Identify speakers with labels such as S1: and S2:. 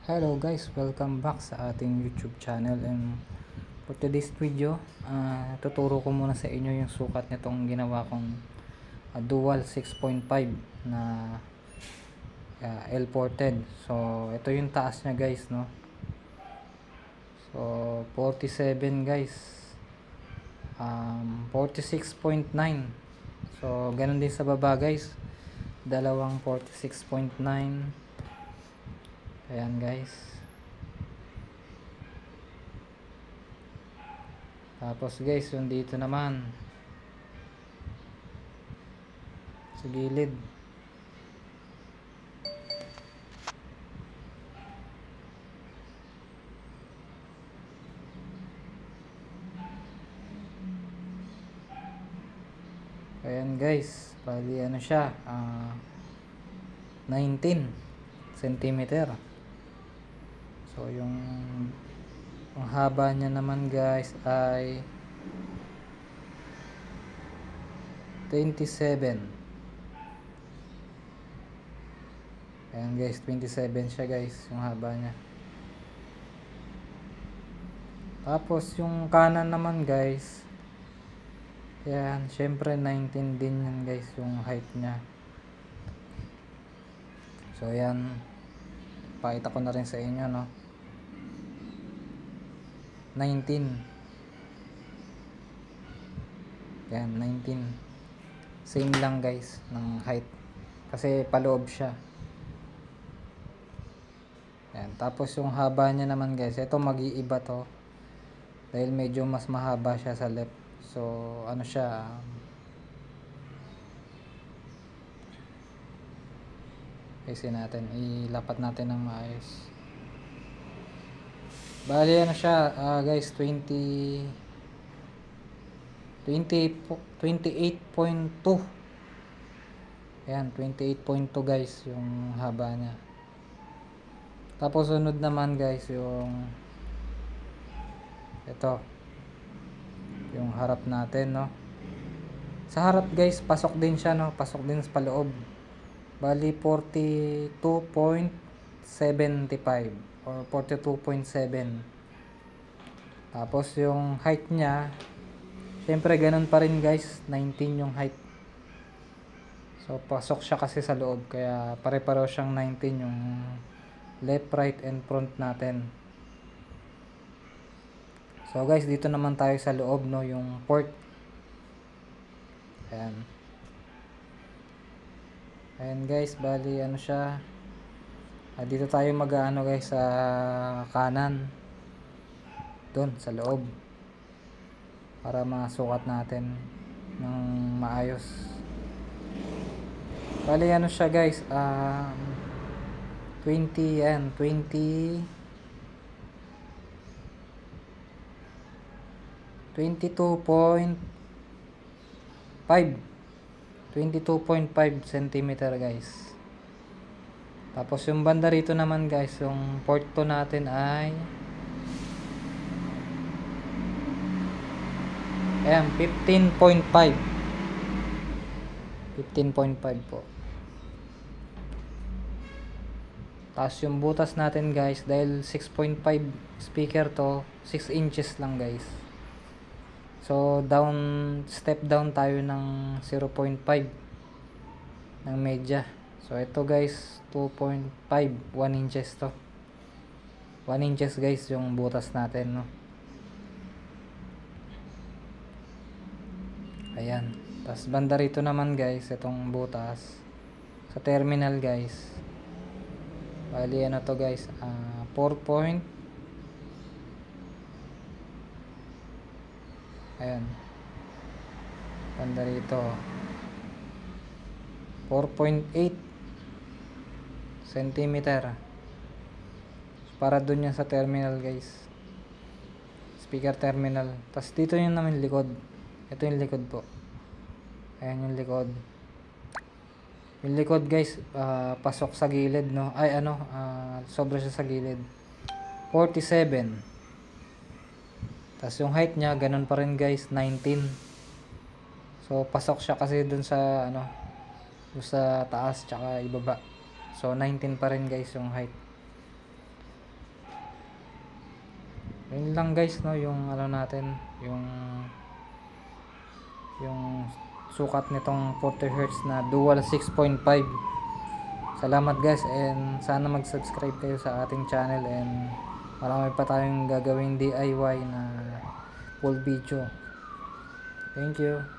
S1: Hello guys, welcome back sa ating YouTube channel, and for today's video, tuturo ko muna sa inyo yung sukat nitong ginawa kong dual 6.5 na L-ported. So ito yung taas nya guys, no? So 47 guys, 46.9. So ganun din sa baba guys, dalawang 46.9. Ayan guys. Tapos guys, yung dito naman sa gilid, ayan guys, bali ano siya, 19 centimeter. So yung haba niya naman guys ay 27. Ayan guys, 27 siya guys, yung haba niya. Tapos yung kanan naman guys, yan, syempre 19 din yan guys, yung height niya. So yan, pakita ko na rin sa inyo, no? 19. Yan, 19. Same lang guys ng height, kasi paloob siya. Yan, tapos yung haba niya naman guys, ito mag-iiba to dahil medyo mas mahaba siya sa left. So ano siya, ayusin natin, ilapat natin ng maayos. Bali ano siya, guys, 28.2. Ayan, 28.2 guys yung haba niya. Tapos sunod naman guys yung ito, yung harap natin, no? Sa harap guys, pasok din siya, no? Pasok din sa paloob. Bali 42.75 or 42.7. Tapos yung height niya, syempre ganun pa rin guys, 19 yung height. So pasok siya kasi sa loob, kaya pare-pareho siyang 19 yung left, right, and front natin. So guys, dito naman tayo sa loob, no, yung port. Ayan. Ayan guys, bali ano siya, dito tayo mag-ano guys, sa kanan, doon sa loob, para masukat natin ng maayos. Bali ano siya guys, 20 and 20 22.5 centimeter guys. Tapos yung banda rito naman guys, yung port 2 natin ay ayan, 15.5 po. Tapos yung butas natin guys, dahil 6.5 speaker to, 6 inches lang guys. So step down tayo ng 0.5 ng media. So ito guys, 2.5, 1 inches to. 1 inches guys yung butas natin, no? Ayan. Tapos banda rito naman guys, itong butas sa terminal guys, bali ano to guys, 4. Ayan, banda rito 4.8 centimeter, para dun yan sa terminal guys, speaker terminal. Tapos dito yun naman likod, ito yung likod po. Ayan yung likod. Yung likod guys, pasok sa gilid, no? Ay ano, sobra siya sa gilid, 47. Tapos yung height niya, ganun pa rin guys, 19. So pasok siya kasi dun sa ano, dun sa taas tsaka ibaba. So 19 pa rin guys yung height. Yun lang guys, no, yung ano natin, yung sukat nitong 40 Hz na dual 6.5. Salamat guys, and sana mag-subscribe kayo sa ating channel, and marami pa tayong gagawing DIY na full video. Thank you.